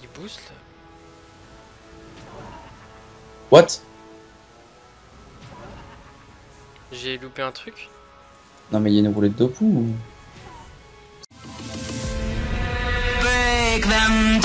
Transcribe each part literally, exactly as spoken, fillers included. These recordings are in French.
Il booste là. What? J'ai loupé un truc. Non mais il y a une roulette de pou ou... Break them.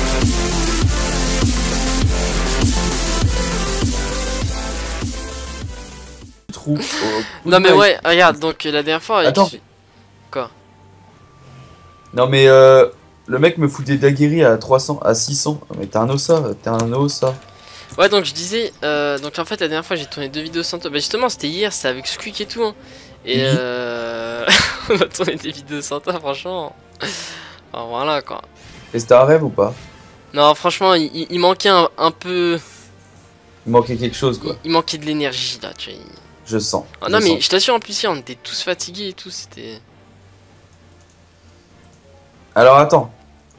Trou. Non mais ouais, regarde, donc la dernière fois... Attends. Je... Quoi? Non mais euh, le mec me fout des daguerries à trois cents, à six cents. Mais t'es un ossa, t'es un ossa. Ouais, donc je disais, euh, donc en fait la dernière fois j'ai tourné deux vidéos sans toi. Bah justement c'était hier, c'était avec Squeak et tout. Hein. Et Oui. euh... on a tourné des vidéos sans toi, franchement. Alors voilà quoi. Et c'était un rêve ou pas? Non franchement il, il- il manquait un, un peu... Il manquait quelque chose Il, quoi. il manquait de l'énergie là, tu vois. il- Je sens. Ah, je non mais sens. je t'assure en plus hier on était tous fatigués et tout, c'était... Alors attends.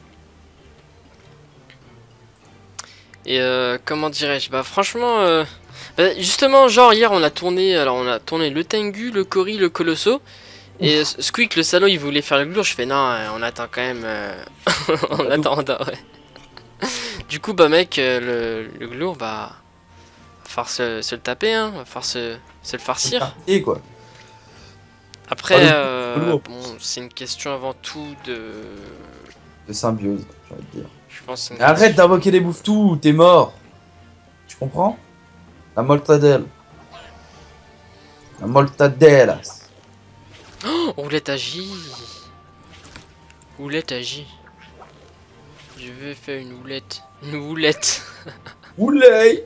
Et euh, comment dirais-je? Bah franchement, euh, bah, justement genre hier on a tourné, alors on a tourné le Tengu, le Cory, le Colosso. Et euh, Squeak le salaud il voulait faire le glour, je fais non, euh, on attend quand même, euh... on attend, on attend, ouais. Du coup bah mec, euh, le, le glour bah, va falloir se, se le taper, hein, va falloir se, se le farcir. Et quoi? Après, Oh, le- euh, le lourd. bon c'est une question avant tout de... De symbiose, j'ai envie de dire. Je pense que c'est une Arrête question- d'invoquer des bouffetous, t'es mort. Tu comprends? La mortadelle. La mortadelle. Oh, roulette agit. Roulette agit. Je vais faire une houlette. Une houlette. Oulay.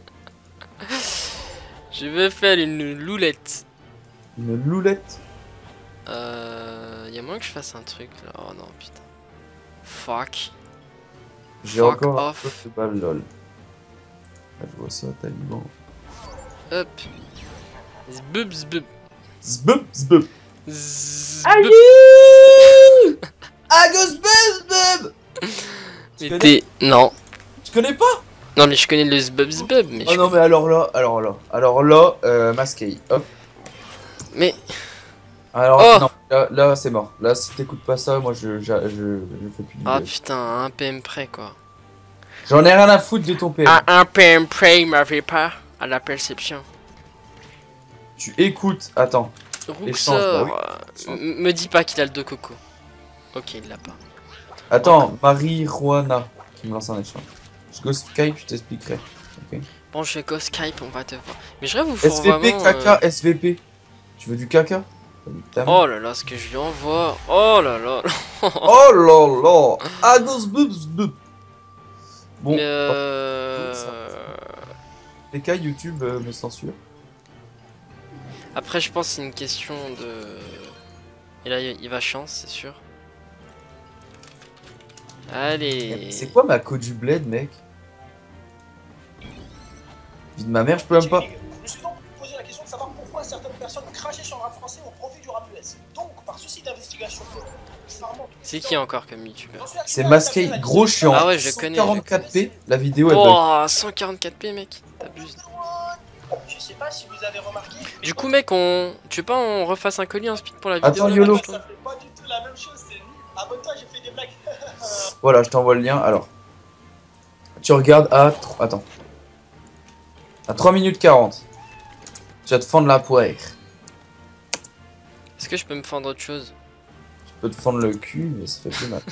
Je vais faire une loulette. Une loulette. Euh... Y'a moyen que je fasse un truc là. Oh non, putain. Fuck. J'ai Fuck encore un off. peu de balle lol. Ah, je vois ça, taliban. Hop. Zbub zbub. Zbub, zbub. Zbub. Aïe. Agos bub, bub. Tu Mais connais? t'es... Non. Tu connais pas? Non mais je connais le zbub zbub. Mais Oh je... non mais alors là, alors là, alors là, euh, masqué. Hop. Mais... Alors Oh. non, là, là c'est mort. Là si t'écoutes pas ça, moi je, je, je, je fais plus du Ah live. putain, à un P M près quoi. J'en ai rien à foutre de ton P M. À un P M près, il m'avait pas à la perception. Tu écoutes, attends. Échange, bah Rouxor, euh, m- me dis pas qu'il a le dos coco. Ok, il l'a pas. Attends, Marie-Juana qui me lance un échange. Je go Skype, je t'expliquerai. Ok. Bon, je vais go Skype, on va te voir. Mais je rêve vous faut S V P, vraiment... caca, euh, S V P. Tu veux du caca? Ta mère. Oh là là, ce que je lui envoie. Oh là là. Oh là là. Agos boobs boop. Bon, Mais euh... les cas YouTube euh, me censure. Après, je pense que c'est une question de... Et là, il va chance, c'est sûr. Allez. C'est quoi ma code du bled, mec? Vie de ma mère, je peux même pas. Je me suis donc posé la question de savoir pourquoi certaines personnes crachaient sur le rap français au profit du rap U S. Donc, par souci d'investigation, C'est qui encore comme youtubeur? C'est masqué, gros chiant. Ah ouais, je connais, je quarante-quatre p, la vidéo elle bug. Oh, cent quarante-quatre p mec, t'abuses. Je sais pas si vous avez remarqué. Du coup mec, on... tu veux pas on refasse un colis en speed pour la vidéo? Attends, là, YOLO. je trouve Ça fait pas du tout la même chose, c'est nul. Abonne-toi, j'ai fait des blagues. Voilà, je t'envoie le lien. Alors, tu regardes à. tro- Attends. À trois minutes quarante. Tu vas te fendre la poire. Est-ce que je peux me fendre autre chose? Tu peux te fendre le cul, mais ça fait plus mal.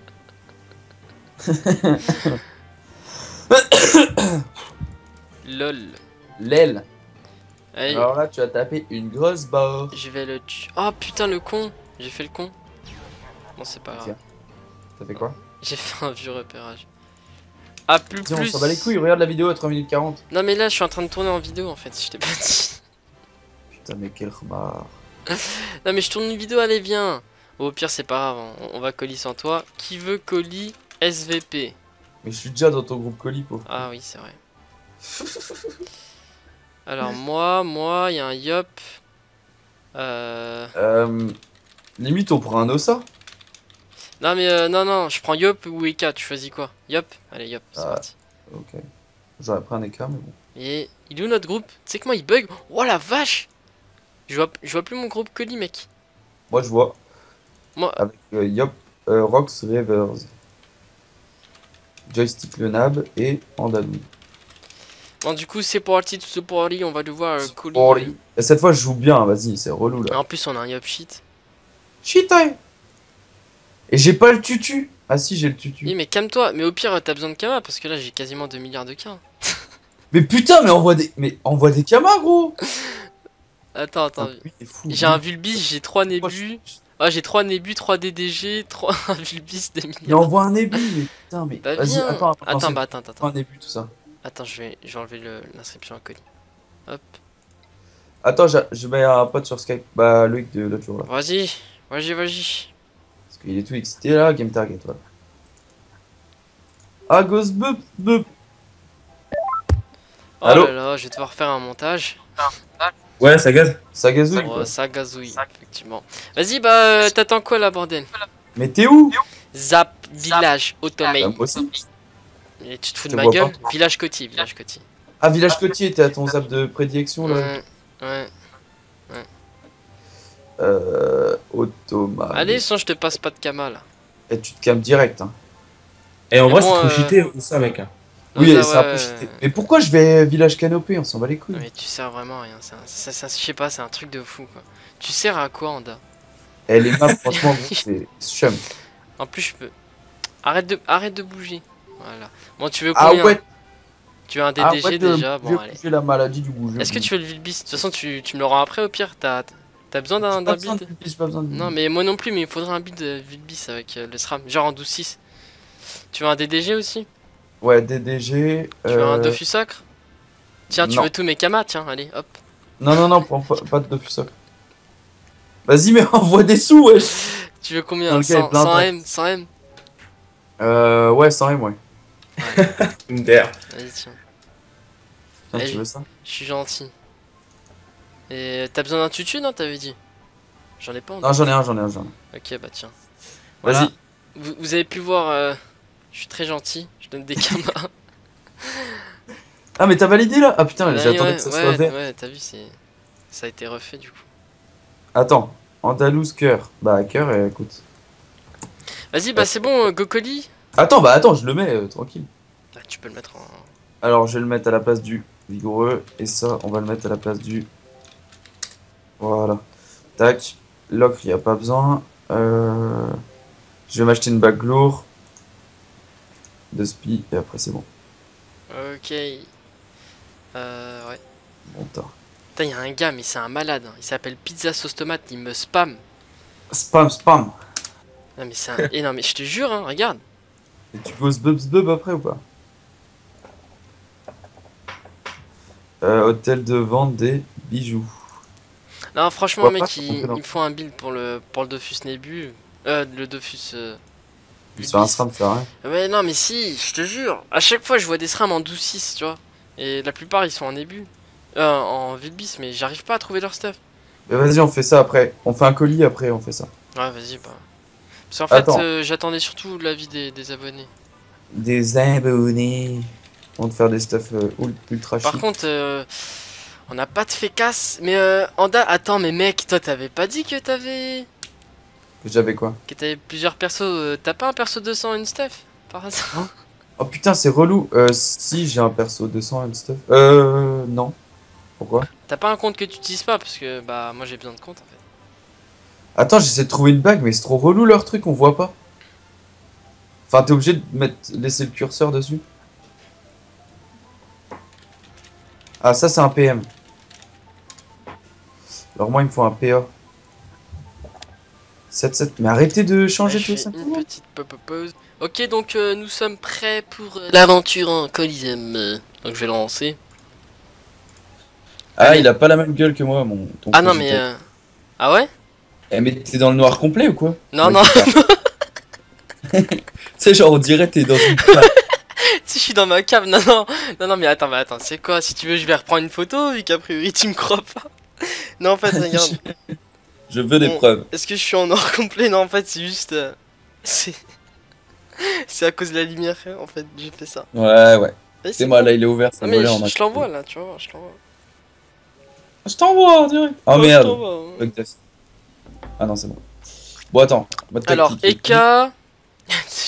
Lol. L'aile. Allez, Alors là, tu vas taper une grosse barre. je vais le tuer. Oh putain le con. J'ai fait le con. Bon c'est pas grave. Tiens. Ça fait quoi? J'ai fait un vieux repérage. Ah plus Tiens, on plus. s'en bat les couilles, regarde la vidéo à trois minutes quarante. Non mais là je suis en train de tourner en vidéo en fait, je t'ai pas dit. Putain, mais quel remard. Non mais je tourne une vidéo, allez viens. Au pire c'est pas grave, on, on va colis sans toi. Qui veut colis S V P? Mais je suis déjà dans ton groupe colis, pauvre. Ah oui c'est vrai. Alors moi, moi, il y a un Yop. Euh... Euh, limite, on prend un ossa. Non mais euh, non non, je prends Yop ou Eka, tu choisis quoi? Yop? Allez Yop, c'est Ah. parti. Ok. J'aurais pris un écart, mais bon. Et il est où notre groupe? Tu sais que moi il bug? Oh la vache! Je vois, je vois plus mon groupe colis mec. Moi, je vois. Moi, Avec euh, Yop, euh, Rox Rivers. Joystick le nab et Andalou. Bon, du coup, c'est parti, tout ce party, on va devoir euh, coller. Oh, les- et cette fois, je joue bien, vas-y, c'est relou Et là. en plus, on a un yop shit. Shit, hein. Et j'ai pas le tutu. Ah si, j'ai le tutu. Oui, mais calme-toi. Mais au pire, t'as besoin de Kama parce que là, j'ai quasiment deux milliards de K. Mais putain, mais envoie des, mais envoie des kamas, gros. Attends, attends. Ah, oui, t'es fou. J'ai un Vulbis, j'ai trois Moi, Nébus. je- Ah, j'ai trois Nébus, trois D D G, trois Vulbis, des Mais milliards. envoie un début, mais putain, mais Bah, vas-y, viens. attends, attends, Attends, c'est- bah, attends, attends. envoie un Attends, début, tout ça. attends je, vais, je vais enlever le- l'inscription à colis. Hop. Attends, j'a- je mets un pote sur Skype. Bah, Loïc de l'autre jour là. Vas-y, vas-y, vas-y. Parce qu'il est tout excité là, Game Target, voilà. Ah, Ghost Bup, Bup. Oh Allô là là, je vais devoir faire un montage. Ouais, ça gaz. Ça gazouille, Oh, quoi. ça gazouille, effectivement. Vas-y, bah, euh, t'attends quoi là, bordel? Mais t'es où? Zap, village, Bah, automate. moi aussi. Et tu te fous Je de ma vois gueule? pas. Village côtier, village côtier. Ah, Village Côtier, t'es à ton zap de prédilection là. Ouais, ouais. Euh. Automa. Allez, sans je te passe pas de Kama là. Et tu te calmes direct, hein. Et en Mais vrai, bon, c'est trop euh, cheaté ça, mec. hein. Oui, Non, et ça, ça a ouais, pas cheaté. Mais pourquoi je vais Village Canopé? On s'en bat les couilles. Mais tu sers vraiment à rien, c'est un- ça, ça, je sais pas, c'est un truc de fou quoi. Tu sers à quoi, Anda? Eh, les maps, franchement, gros, c'est chum. En plus, je peux. Arrête de, arrête de bouger. Voilà. Bon, tu veux Ah combien? ouais, Tu veux un ah D D G ouais, de- déjà? je Bon, vais allez. bouger la maladie du goût. je Est-ce que bouge. tu veux le Vilbis? De toute façon, tu, tu me l'auras après au pire. T'as t'as besoin J'ai d'un pas d'un besoin de build? Vilbis, j'ai pas besoin de Non, mais moi non plus, mais il faudrait un build de Vilbis avec euh, le SRAM, genre en douze six. Tu veux un D D G aussi? Ouais, D D G. Tu veux un euh, Dofus Sacre? Tiens, tu non. veux tous mes Kamas? Tiens, allez, hop. Non, non, non, prends pas, pas de Dofus Soccer. Vas-y, mais envoie des sous, wesh. Tu veux Dans combien? le gars, il est cent, plein cent de- M? cent M? Euh, ouais, sans M, ouais. Inter. Vas-y, tiens. Tiens, Allez. tu veux ça? Je suis gentil. Et t'as besoin d'un tutu, non? T'avais dit? J'en ai pas. Non, j'en ai un, j'en ai un, j'en ai un. Ok, bah tiens. Voilà. Vas-y. Vous, vous avez pu voir, euh, je suis très gentil, je donne des Kamas. Ah, mais t'as validé là? Ah putain, Ouais, j'attendais ouais, que ça ouais, soit vert. ouais, t'as vu, c'est, ça a été refait du coup. Attends, Andalouse cœur. Bah, cœur, euh, écoute. Vas-y, bah c'est bon, euh, Gokoli. Attends, bah attends, je le mets euh, tranquille. Bah, tu peux le mettre en. Alors, je vais le mettre à la place du vigoureux. Et ça, on va le mettre à la place du. Voilà. Tac. L'ocre, il n'y a pas besoin. Euh... Je vais m'acheter une bague lourde. De spi. Et après, c'est bon. Ok. Euh, ouais. Bon, t'as. Putain, y'a un gars, mais c'est un malade. hein. Il s'appelle Pizza Sauce Tomate, il me spam. Spam, spam. Non, mais c'est un. Et non, mais je te jure, hein, regarde. Et tu poses bubs bub après ou pas? euh, Hôtel de vente des bijoux. Non, franchement, Pourquoi mec, pas, il, on fait dans- il me faut un build pour le, pour le Dofus Nebu. Euh, le Dofus. Euh... Sur un SRAM, ça fait rien. Ouais, non, mais si, je te jure. À chaque fois, je vois des SRAM en douze six, tu vois. Et la plupart, ils sont en Nebu. Euh, en Vilbis, mais j'arrive pas à trouver leur stuff. Mais vas-y, on fait ça après. On fait un colis après, on fait ça. Ouais, vas-y, bah. Parce qu'en fait, Attends. euh, j'attendais surtout l'avis des, des abonnés. Des abonnés. On va te faire des stuff euh, ul- ultra Par chic. contre, euh, on n'a pas de fécasse. Mais euh, Anda, attends, mais mec, toi, t'avais pas dit que t'avais. J'avais quoi? Que t'avais plusieurs persos. euh, T'as pas un perso deux cents une stuff par hasard? Oh putain, c'est relou. Euh, si j'ai un perso deux cents and stuff. Euh, non. Pourquoi? T'as pas un compte que tu utilises pas? Parce que bah, moi j'ai besoin de compte en fait. Attends, j'essaie de trouver une bague, mais c'est trop relou leur truc, on voit pas. Enfin, t'es obligé de mettre, laisser le curseur dessus. Ah, ça c'est un P M. Alors moi, il me faut un P A. sept sept. Mais arrêtez de changer Ouais, tous je les fais cinq une petite pop pause. Ok, donc euh, nous sommes prêts pour euh, l'aventure en Coliseum. euh, Donc je vais le lancer. Ah, il a pas la même gueule que moi, mon. ton Ah non, projet. mais. euh, Ah ouais? Eh, mais t'es dans le noir complet ou quoi? Non, Ouais, non. c'est ça. Tu sais, genre, on dirait que t'es dans une. Si je suis dans ma cave, non, non. Non, non, mais attends, mais attends, c'est quoi? Si tu veux, je vais reprendre une photo, vu qu'a priori tu me crois pas. Non, en fait, regarde. Je veux des Bon. preuves. Est-ce que je suis en noir complet? Non, en fait, c'est juste. euh, C'est. C'est à cause de la lumière, en fait, j'ai fait ça. Ouais, ouais. Ouais, C'est moi, là, il est ouvert, ça Ah, mais volait je, en je l'envoie là, tu vas voir, je l'envoie. Je t'envoie, on dirait. Oh Ouais, je merde. t'envoie, hein. Bug test. Ah non, c'est bon. Bon, attends. Mode Alors, tactique. Eka.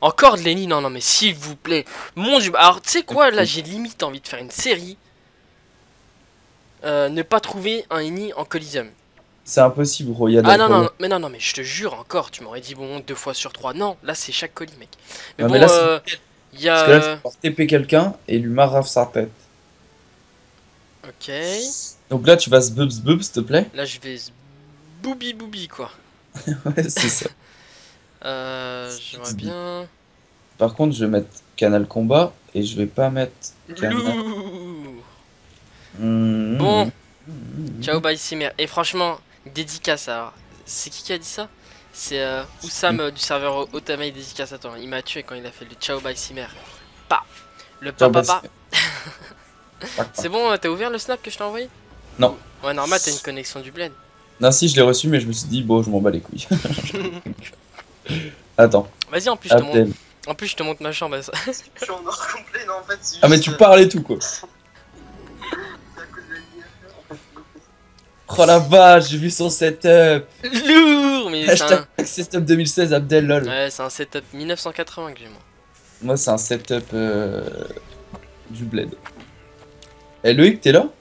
Encore de Lenny, non, non, mais s'il vous plaît. Mon dieu, alors tu sais quoi, là j'ai limite envie de faire une série. Euh, ne pas trouver un Eni en Coliseum. C'est impossible, gros. Y a de Ah la non, non, colle. non, mais non, non, mais je te jure encore, tu m'aurais dit bon, deux fois sur trois. Non, là c'est chaque colis, mec. Mais Non, bon, mais là, c'est- euh, il y Parce que là, tu a. vas pouvoir T P quelqu'un et lui marave sa tête. Ok. Donc là, tu vas se bubs bubs, s'il te plaît. Là je vais boubi boubi quoi. Ouais, c'est ça. Euh, j'aimerais bien. Par contre, je vais mettre Canal Combat et je vais pas mettre. Canal. Loup. Mmh, Bon. mmh. Ciao bye Simer. Et franchement, dédicace alors. C'est qui qui a dit ça? C'est euh, Oussam euh, du serveur Otamaï, dédicace à toi. Il m'a tué quand il a fait le Ciao bye Simer. Pa. Le Ciao, pa bye, pa pa. Pac, pac. C'est bon, euh, t'as ouvert le snap que je t'ai envoyé? Non. Ouais, normal, t'as une connexion du bled. Non, si, je l'ai reçu, mais je me suis dit, bon, je m'en bats les couilles. Attends, Vas-y, en plus je te montre. Abdel. En plus je te montre ma chambre. Ça. Je suis en or complet, non, en fait, c'est Ah, mais juste, tu euh, parles et tout, quoi. c'est à cause de la lumière. Oh la vache, j'ai vu son setup. Lourd, mais c'est un. Hashtag setup deux mille seize Abdel, lol. Ouais, c'est un setup mille neuf cent quatre-vingts que j'ai moi. Moi, c'est un setup euh, du bled. Eh, Loïc, t'es là?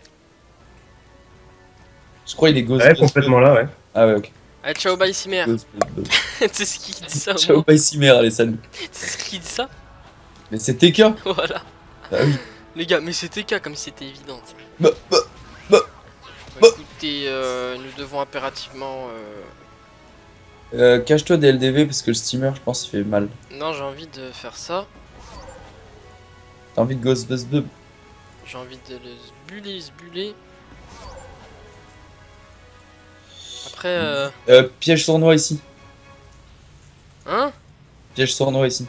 Je crois il est ghost. Ouais, complètement là, ouais. Ah ouais, ok. Allez, ciao bye Simer. Ghost, ghost, ghost. Tu sais ce qui dit ça au Ciao, moins? bye Cimer, allez, salut. Tu sais ce qui dit ça? Mais c'est T K. Voilà. Ah oui. Les gars, mais c'était K comme si c'était évident. Bah, bah. Bon, bah. écoutez, euh, nous devons impérativement. Euh... Euh, cache-toi des L D V parce que le steamer, je pense, il fait mal. Non, j'ai envie de faire ça. T'as envie de ghost buzz bub? J'ai envie de le sbuler, sbuler. Après, euh... Euh, piège sournois ici. Hein? Piège sournois ici.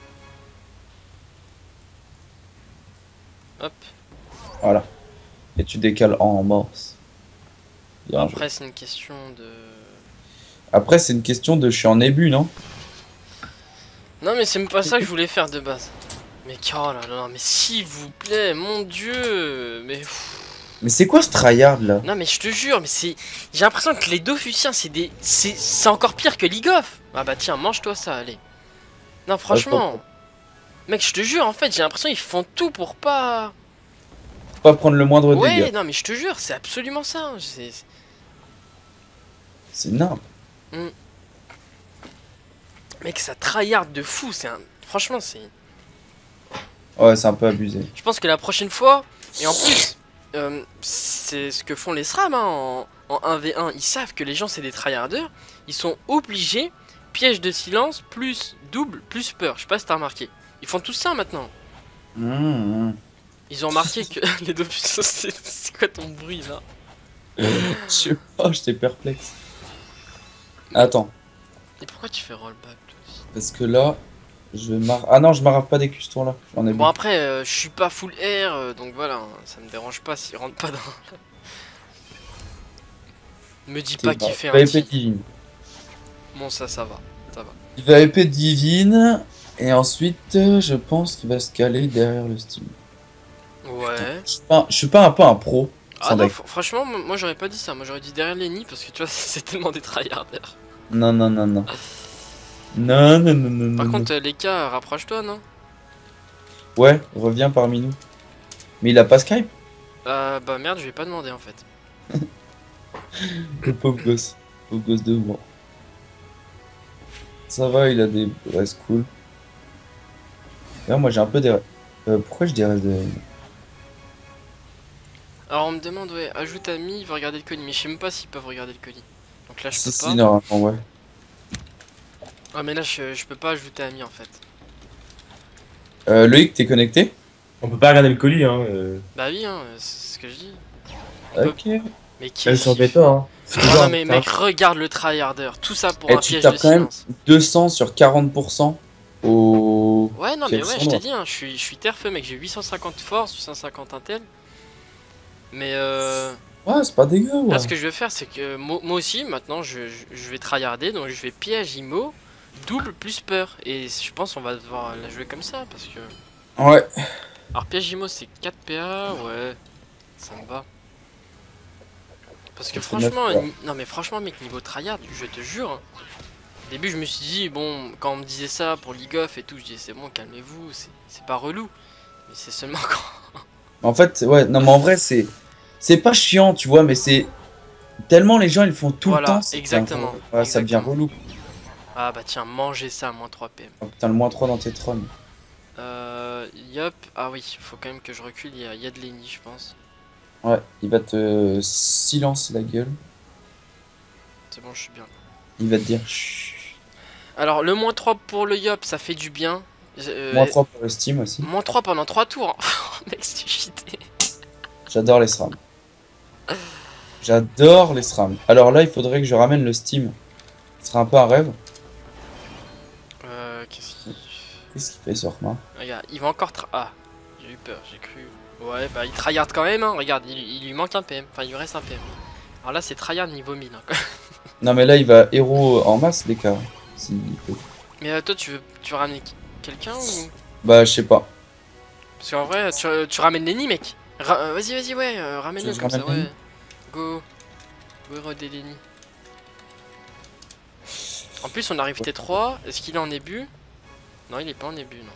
Hop. Voilà. Et tu décales en morse. Bien joué. Après, c'est une question de. Après, c'est une question de je suis en ébu, non? Non, mais c'est même pas ça que je voulais faire de base. Mais oh là là, mais s'il vous plaît, mon dieu, mais. pff. Mais c'est quoi ce tryhard là? Non, mais je te jure, mais c'est. J'ai l'impression que les Dofusciens, c'est des. C'est c'est encore pire que League of. Ah bah tiens, mange-toi ça, allez. Non, franchement. Mec, je te jure, en fait, j'ai l'impression qu'ils font tout pour pas. Faut pas prendre le moindre Ouais, dégât. non, mais je te jure, c'est absolument ça. hein, C'est. C'est nimp. Mec, ça tryhard de fou, c'est un. Franchement, c'est. Ouais, c'est un peu abusé. Je pense que la prochaine fois, et en plus, euh, c'est ce que font les SRAM hein, en, en un v un, ils savent que les gens c'est des tryharders, ils sont obligés, piège de silence, plus double, plus peur, je sais pas si t'as remarqué. Ils font tout ça maintenant. Mmh, mmh. Ils ont remarqué que les deux puissances, c'est c'est quoi ton bruit là? Je sais pas, j'étais perplexe. Attends, Et pourquoi tu fais rollback toi aussi? parce que là, je vais mar... Ah non, je marave pas des custons là. J'en ai Bon bu. après, euh, je suis pas full air, euh, donc voilà, hein, ça me dérange pas s'ils rentrent pas dans... Me dis pas qu'il fait Il va un épée tir. divine. Bon ça, ça va, ça va. Il va épée divine. Et ensuite, euh, je pense qu'il va se caler derrière le steam. Ouais. Je suis pas, je suis pas un peu un pro. Ah sans non, deck. fr- franchement, moi moi, j'aurais pas dit ça. Moi j'aurais dit derrière Lenny parce que tu vois, c'est tellement des tryharders. Non, non, non, non. Non, non, non, non. Par non, contre, euh, les cas, rapproche-toi, non? non. Ouais, reviens parmi nous. Mais il a pas Skype? Euh, bah merde, je vais pas demander en fait. Le pauvre gosse. Pauvre gosse de moi. Ça va, il a des restes cool. Là, moi j'ai un peu des. Euh, pourquoi je dirais des. Alors on me demande, ouais, ajoute ami, il va regarder le colis. Mais je sais même pas s'ils peuvent regarder le colis. Donc là, je Si, peux si, pas. normalement, ouais. Ah, mais là, je, je peux pas ajouter ami en fait. Euh, Loïc, t'es connecté? On peut pas regarder le colis, hein. Euh... Bah oui, hein, c'est ce que je dis. Ok. Mais qui Elle sur bêta, hein. C'est Oh toujours non, un- mais c'est un- mec, regarde le tryharder. Tout ça pour Et un tu piège tapes de quand même silence. deux cents sur quarante pour cent au. Ouais, non, mais Quel ouais, je sournois. t'ai dit, hein, je suis, je suis terfeu, mec. J'ai huit cent cinquante force, huit cent cinquante intel. Mais euh. Ouais, c'est pas dégueu, ouais. Là, ce que je vais faire, c'est que moi, moi aussi, maintenant, je, je, je vais tryharder, donc je vais piège immo, double plus peur. Et je pense qu'on va devoir la jouer comme ça, parce que... Ouais. Alors, piège immo, c'est quatre P A, ouais, ça me va. Parce que Ça fait neuf franchement, P A. ni- non mais franchement, mec, niveau tryhard, je te jure, hein, début, je me suis dit, bon, quand on me disait ça pour League of et tout, je disais, c'est bon, calmez-vous, c'est pas relou. Mais c'est seulement quand. En fait, ouais, non, mais en vrai, c'est. C'est pas chiant, tu vois, mais c'est. Tellement les gens ils le font tout Voilà, le temps. c'est- exactement, Ouais, ça devient exactement. relou. Ah bah tiens, mangez ça à moins trois P M. Oh, putain, le moins trois dans tes trônes. Euh. Yup. Ah oui, faut quand même que je recule, il y a, il y a de l'Eni, je pense. Ouais, il va te silencer la gueule. C'est bon, je suis bien. Il va te dire chut. Alors, le moins trois pour le Yop, ça fait du bien. Euh, Moins trois pour le Steam aussi. moins trois pendant trois tours. Mec, c'est cheaté. J'adore les S R A M. J'adore les S R A M. Alors là, il faudrait que je ramène le Steam. Ce sera un peu un rêve. Euh, qu'est-ce qu'il. Qu'est-ce qu'il fait, ce Orma? Regarde, il va encore tra... Ah, j'ai eu peur, j'ai cru. Ouais, bah il tryhard quand même, hein. Regarde, il, il lui manque un P M. Enfin, il lui reste un P M. Alors là, c'est tryhard niveau mille. Hein, quoi. Non, mais là, il va héros en masse, les cas. S'il peut. Mais euh, toi, tu veux, tu veux ramener qui- quelqu'un ou. Bah, je sais pas. Parce qu'en vrai, tu, tu ramènes Lenny, mec. Ra- euh, vas-y, vas-y, ouais, euh, ramène-le Tu veux que comme je ça, ramène ouais. Go. Go, rodez Lenny. En plus, on arrive T trois. Est-ce qu'il est en début? Non, il est pas en début, non.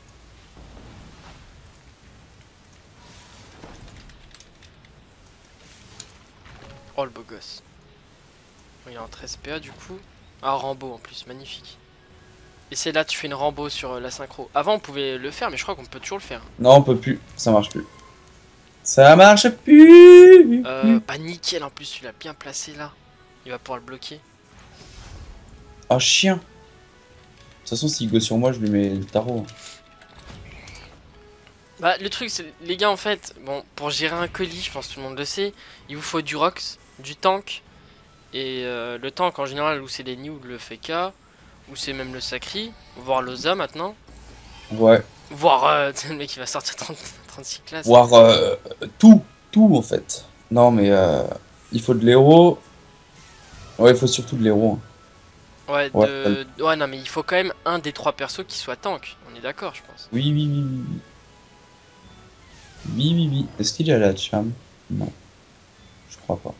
Oh, le beau gosse. Il est en treize P A du coup. Ah, Rambo en plus, magnifique. Et c'est là tu fais une Rambo sur euh, la synchro. Avant on pouvait le faire, mais je crois qu'on peut toujours le faire. Non, on peut plus. Ça marche plus. Ça marche plus. Euh, bah nickel en plus, tu l'as bien placé là. Il va pouvoir le bloquer. Oh, chien. De toute façon, s'il go sur moi, je lui mets le tarot. Bah le truc c'est, les gars en fait, bon, pour gérer un colis, je pense que tout le monde le sait, il vous faut du Rox, du tank. Et euh, le tank en général, où c'est les Nids ou le F K, ou c'est même le Sacri, voire l'Oza maintenant. Ouais. Voire euh, le mec qui va sortir trente, trente-six classes. Voir euh, tout. Tout, en fait. Non, mais euh, il faut de l'héros. Ouais, il faut surtout de l'héros. hein. Ouais, Ouais, de... ouais, non mais il faut quand même un des trois persos qui soit tank, on est d'accord je pense. Oui, oui, oui, oui. oui. Oui, oui, oui. Est-ce qu'il a la cham? Non. Je crois pas.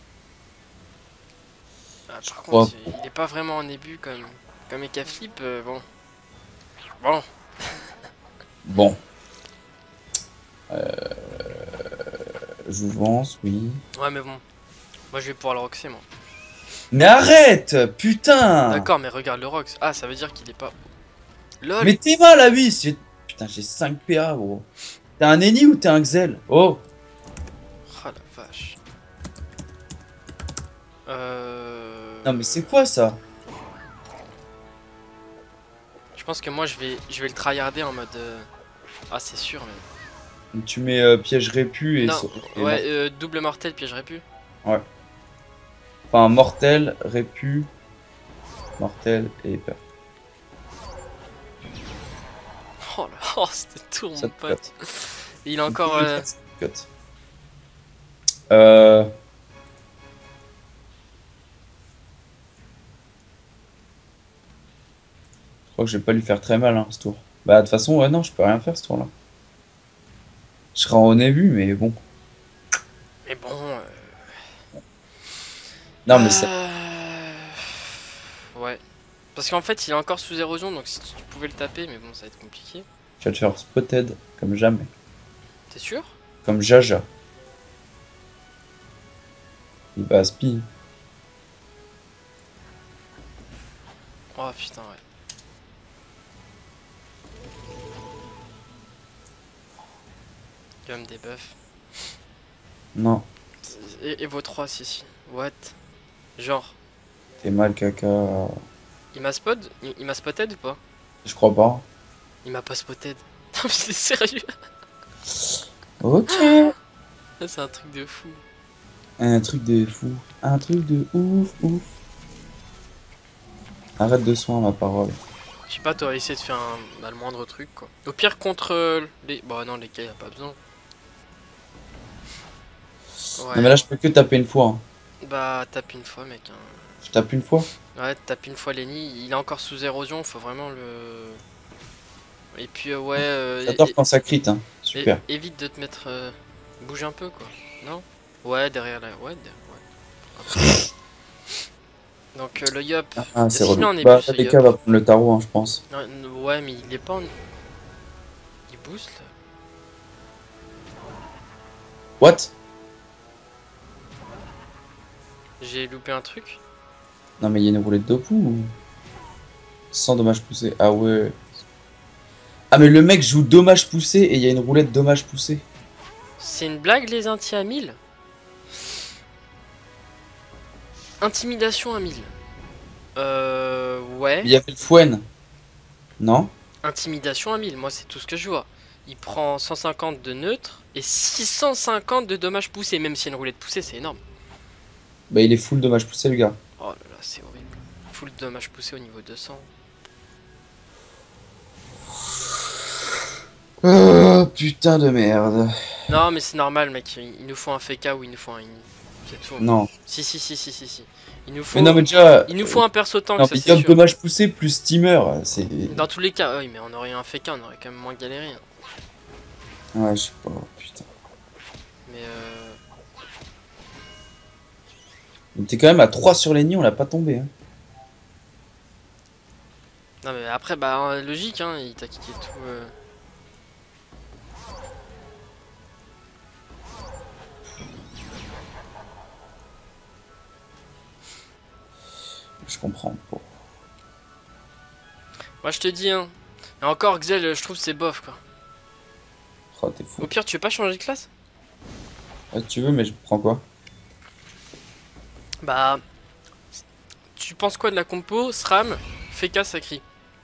Ah, Je par crois contre, il il est pas vraiment en début comme, comme Eka Flip, euh, bon. Bon, Bon. Euh... Jouvence, oui. ouais mais bon. Moi je vais pouvoir le roxer moi. Mais arrête! Putain! D'accord mais regarde le rox. Ah ça veut dire qu'il est pas... LOL. Mais t'es mal à vis! j'ai- Putain, j'ai cinq P A, gros. T'es un Eni ou t'es un Xel? Oh! Ah la vache. Euh... Non, mais c'est quoi ça? Je pense que moi je vais, je vais le tryharder en mode... euh, Ah c'est sûr mais... Tu mets euh, piège répu et. Non, so- et ouais, euh, double mortel piégerait plus. mort- Enfin, mortel, répu, mortel et peur. Oh là, oh c'était tour Ça mon te pote. Et il a encore... euh, Cut. Euh. Je crois que je vais pas lui faire très mal hein, ce tour. Bah de toute façon ouais non je peux rien faire ce tour là. Je serai en début mais bon. Mais bon... euh, Non mais c'est. Euh, Ouais. Parce qu'en fait, il est encore sous érosion, donc si tu pouvais le taper, mais bon, ça va être compliqué. Tu vas te faire spotted comme jamais. T'es sûr? Comme Jaja. Il va à spi. Oh putain, ouais. Comme des buffs. Non, Et, et vos trois, si, si. What? Genre, t'es mal caca. il m'a spot? Il, il m'a spotted ou pas? Je crois pas. Il m'a pas spotted. Non, mais c'est sérieux? Ok. Ça, c'est un truc de fou. Un truc de fou. Un truc de ouf, ouf. Arrête de soin ma parole. Je sais pas, t'aurais essayé de faire un, bah, le moindre truc, quoi. Au pire, contre euh, les... Bah non, les gars, y'a pas besoin. Ouais. Non mais là je peux que taper une fois. hein. Bah, tape une fois, mec. hein. Je tape une fois. Ouais, tape une fois Lenny. Il est encore sous érosion, faut vraiment le... Et puis, euh, ouais... euh, J'adore é- quand ça crit. Hein. é- Super. évite de te mettre... euh, bouge un peu, quoi. Non? Ouais, derrière la... Ouais, derrière... ouais. Donc euh, le Yop. Ah, c'est Est-ce qu'il relou. en est Bah, plus, ce les Yop cas va prendre le tarot, hein, je pense. Non, n- Ouais, mais il est pas en. Il booste là. What? J'ai loupé un truc. Non, mais il y a une roulette d'Opu ou... Sans dommage poussé. Ah ouais. Ah, mais le mec joue dommage poussé et il y a une roulette dommage poussé. C'est une blague les inti à mille. Intimidation à mille. Euh. Ouais. Il y avait le Fouenne. Non? Intimidation à mille, moi c'est tout ce que je vois. Il prend cent cinquante de neutre et six cent cinquante de dommages poussés. Même si une roulette poussée, c'est énorme. Bah, il est full dommage poussé, le gars. Oh là là, c'est horrible. Full dommages poussés au niveau deux cents. Oh, putain de merde. Non, mais c'est normal, mec. Il il nous faut un F K ou il nous faut un ini. C'est tout. Non. Si, si, si, si, si, si. Il nous faut, Mais non, mais déjà. il nous faut un perso tank, Non, ça mais c'est Yop sûr. dommage poussé plus steamer, c'est. Dans tous les cas, oui, mais on aurait eu un F K, on aurait quand même moins galéré. hein. Ouais, je sais pas, putain. Mais euh. On était quand même à trois sur les nids, on l'a pas tombé. Hein. Non, mais après, bah, hein, logique, hein, il t'a kické tout. euh. Je comprends pas. Moi, je te dis, hein. Et encore, Xel, je trouve c'est bof, quoi. Oh, t'es fou. Au pire, tu veux pas changer de classe? Ah, tu veux, mais je prends quoi? Bah. Tu penses quoi de la compo SRAM, F K, Sacri?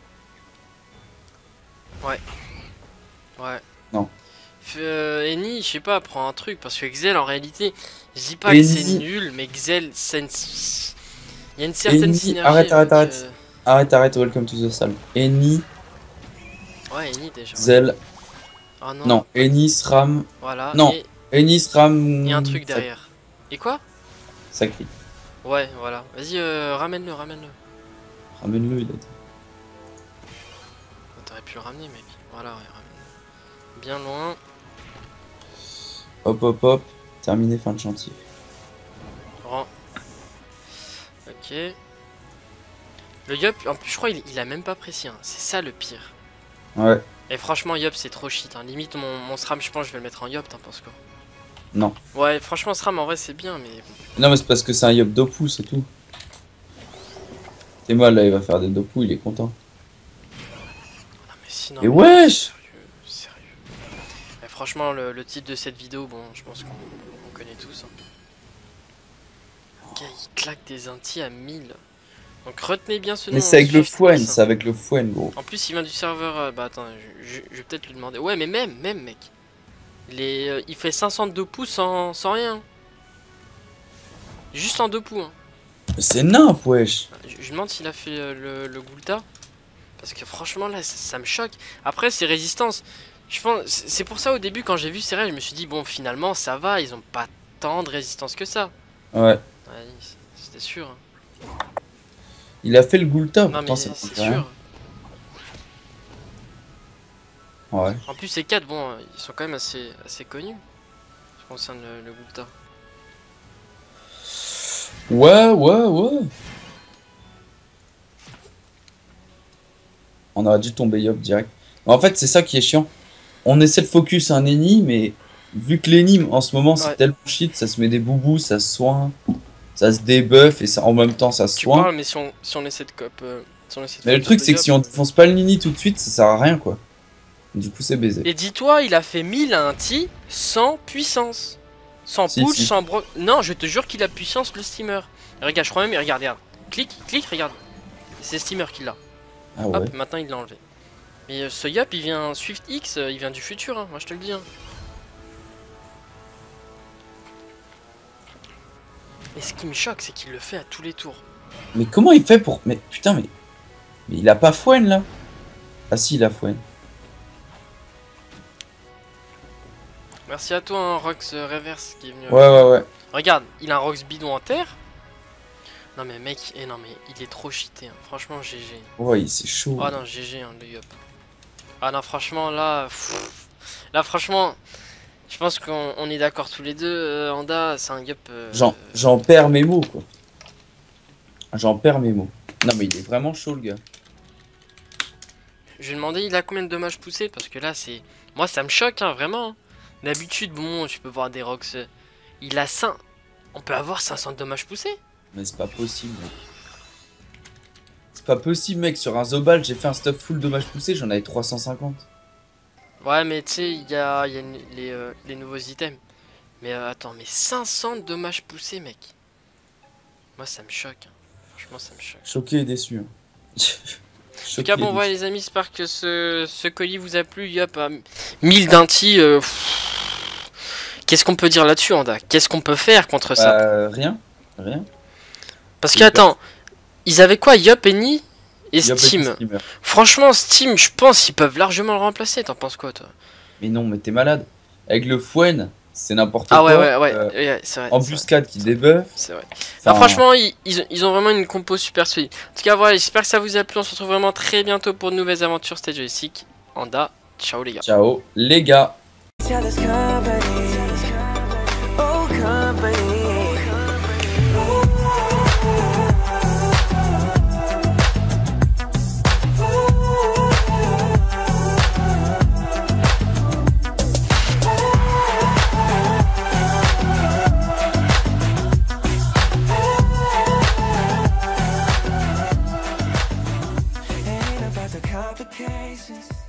Ouais. Ouais. Non. F- Euh, Eni, je sais pas, prends un truc, parce que Xel, en réalité, je dis pas que c'est Eni- nul, mais Xel, c'est une... il y a une certaine Eni, synergie. arrête, arrête, avec, arrête. Arrête, arrête, welcome to the salle. Eni, euh, Ouais, Eni déjà. Zel. Oh non. Non, Eni, Sram. Voilà. Non. Et Eni, Sram. il y a un truc derrière. Et quoi? Sacré. Ouais, voilà. Vas-y, euh, ramène-le, ramène-le. Ramène-le, il a dit. T'aurais pu le ramener, mec. Voilà, ouais, ramène-le. Bien loin. Hop, hop, hop. Terminé, fin de chantier. Rang. Ok. Le Yop, en plus, je crois il, il a même pas précis. Hein. C'est ça le pire. Ouais. Et franchement, Yop, c'est trop shit. Hein. Limite, mon, mon SRAM, je pense, je vais le mettre en Yop. T'en penses quoi? Non. Ouais, franchement, SRAM, en vrai, c'est bien, mais bon. Non, mais c'est parce que c'est un Yop Dopu, c'est tout. Et moi, là, il va faire des Dopu, il est content. Non, mais sinon. Et mais wesh! Sérieux, sérieux. Mais franchement, le, le titre de cette vidéo, bon, je pense qu'on on connaît tous. Hein. Le gars, il claque des intis à mille. Donc retenez bien ce nom. Mais c'est avec le Swift Fouenne, X, hein. c'est avec le Fouenne, gros. En plus, il vient du serveur. euh, bah attends, je, je- je vais peut-être lui demander. Ouais, mais même, même, mec. Les, euh, il fait cinq cent deux pouces sans, sans rien. Juste en deux pouces. Hein. C'est nimp, wesh. Je, je demande s'il a fait euh, le, le Gulta. Parce que franchement, là, ça, ça me choque. Après, c'est résistance. Je pense, c'est c'est pour ça au début, quand j'ai vu ces règles, je me suis dit, bon, finalement, ça va. Ils ont pas tant de résistance que ça. Ouais. Ouais, c'était sûr. hein. Il a fait le Gulta, Non, pourtant mais c'est c'est pas rien. sûr. Ouais. En plus, ces quatre, bon, euh, ils sont quand même assez, assez connus. Je concerne le, le Gulta. Ouais, ouais, ouais. On aurait dû tomber Yop direct. En fait, c'est ça qui est chiant. On essaie de focus un ennemi, mais vu que l'énigme en ce moment c'est Ouais. tellement shit, ça se met des boubous, ça se soigne, ça se débuff et ça, en même temps ça se Tu soigne. parles, mais si on, si on essaie de cop. euh, si on essaie de Mais le focus truc de c'est que Yop, si on défonce pas le Nini tout de suite, ça sert à rien quoi. Du coup c'est baisé. Et dis-toi, il a fait mille à un T sans puissance. Sans Si, push, si. sans bro... Non, je te jure qu'il a puissance le steamer. Et regarde, je crois même, regarde, regarde. Clique, clique, regarde. C'est steamer qui l'a. Ah ouais. Hop, maintenant il l'a enlevé. Mais euh, ce Yop, il vient Swift X, euh, il vient du futur, hein, moi je te le dis. Hein. Et ce qui me choque, c'est qu'il le fait à tous les tours. Mais comment il fait pour... Mais putain mais... Mais il a pas Fouenne là. Ah si il a Fouenne. Merci à toi, hein, Rox euh, Reverse qui est venu. Ouais ouais ouais. Regarde, il a un Rox bidon en terre. Non mais mec, eh non mais il est trop cheaté, hein. Franchement G G. Ouais c'est chaud. Ah non, G G, hein, le Yop. Ah non, franchement, là... pff, là, franchement, je pense qu'on on est d'accord tous les deux. Euh, Anda, c'est un Yop... euh, J'en j'en perds mes mots quoi. J'en perds mes mots. Non mais il est vraiment chaud le gars. Je vais demander il a combien de dommages poussés parce que là c'est... Moi ça me choque hein, vraiment. D'habitude bon tu peux voir des rocks. euh, Il a cinq... On peut avoir cinq cents dommages poussés. Mais c'est pas possible mec. C'est pas possible mec, sur un Zobal j'ai fait un stuff full dommage poussé, j'en avais trois cent cinquante. Ouais mais tu sais il y a, il y a une- les, euh, les nouveaux items. Mais euh, attends mais cinq cents dommages poussés mec. Moi ça me choque. hein. Franchement ça me choque. Choqué et déçu. hein. En tout cas, bon, voilà les amis, j'espère que ce, ce colis vous a plu. Yop, à mille d'inti. Euh, Qu'est-ce qu'on peut dire là-dessus, Anda? Qu'est-ce qu'on peut faire contre ça? Euh, rien. Rien. Parce que, attends, ils avaient quoi? Yop, Eni et Yop et Steam. Steamer. Franchement, Steam, je pense qu'ils peuvent largement le remplacer. T'en penses quoi, toi? Mais non, mais t'es malade. Avec le Fouenne, c'est n'importe Ah quoi. ouais, ouais, ouais, Euh, ouais, c'est vrai. en c'est plus, vrai, quatre qui débuff. c'est vrai. Enfin, Ah, franchement, ils, ils, ils ont vraiment une compo super solide. En tout cas, voilà, j'espère que ça vous a plu. On se retrouve vraiment très bientôt pour de nouvelles aventures Stay Joystick. Anda, ciao les gars. Ciao, les gars. each other's company. Oh, company. Ain't about the complications.